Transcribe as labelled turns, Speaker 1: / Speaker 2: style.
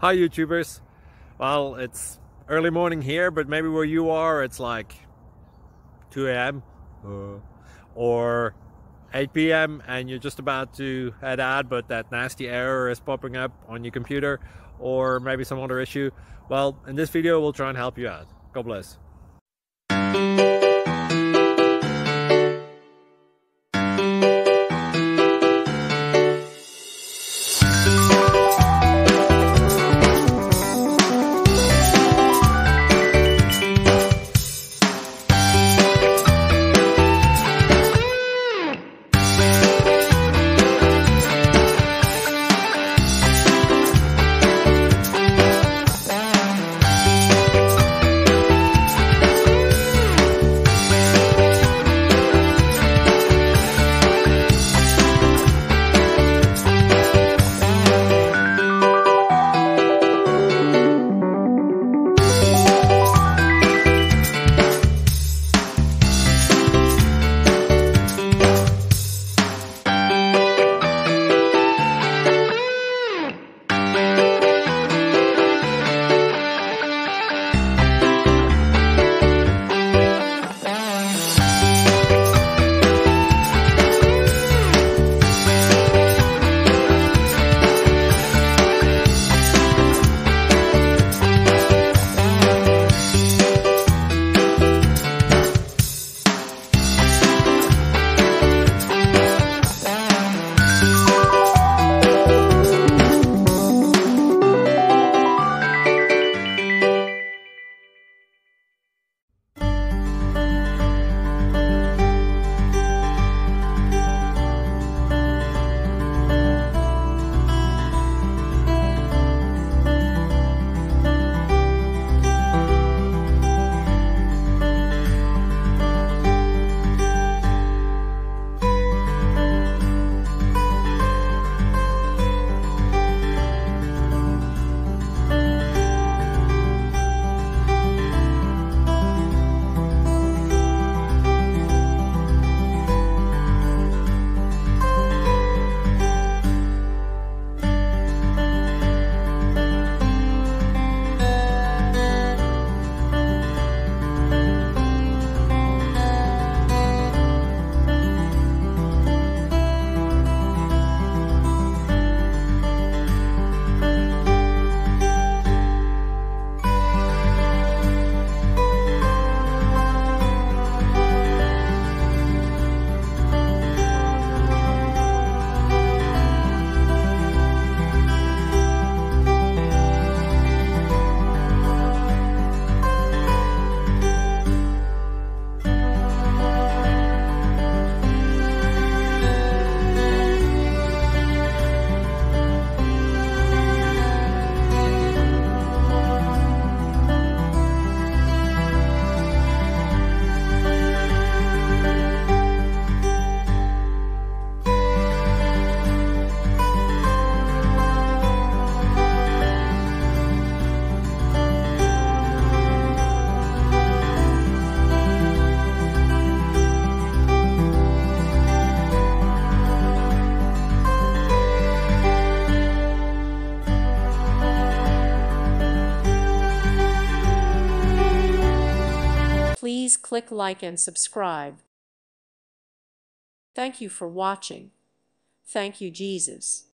Speaker 1: Hi YouTubers. Well, it's early morning here, but maybe where you are it's like 2 a.m. or 8 p.m. and you're just about to head out, but that nasty error is popping up on your computer, or maybe some other issue. Well, in this video we'll try and help you out. God bless.
Speaker 2: Please click like and subscribe. Thank you for watching. Thank you, Jesus.